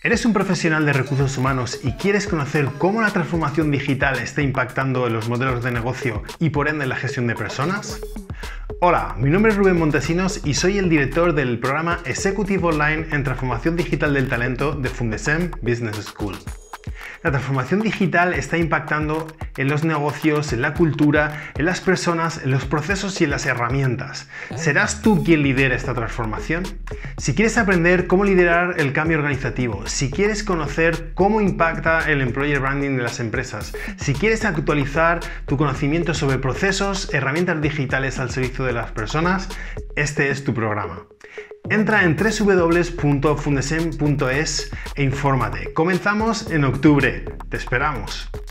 ¿Eres un profesional de recursos humanos y quieres conocer cómo la transformación digital está impactando en los modelos de negocio y por ende en la gestión de personas? Hola, mi nombre es Rubén Montesinos y soy el director del programa Executive Online en Transformación Digital del Talento de Fundesem Business School. La transformación digital está impactando en los negocios, en la cultura, en las personas, en los procesos y en las herramientas. ¿Serás tú quien lidera esta transformación? Si quieres aprender cómo liderar el cambio organizativo, si quieres conocer cómo impacta el employer branding de las empresas, si quieres actualizar tu conocimiento sobre procesos, herramientas digitales al servicio de las personas, este es tu programa. Entra en www.fundesem.es e infórmate. Comenzamos en octubre. ¡Te esperamos!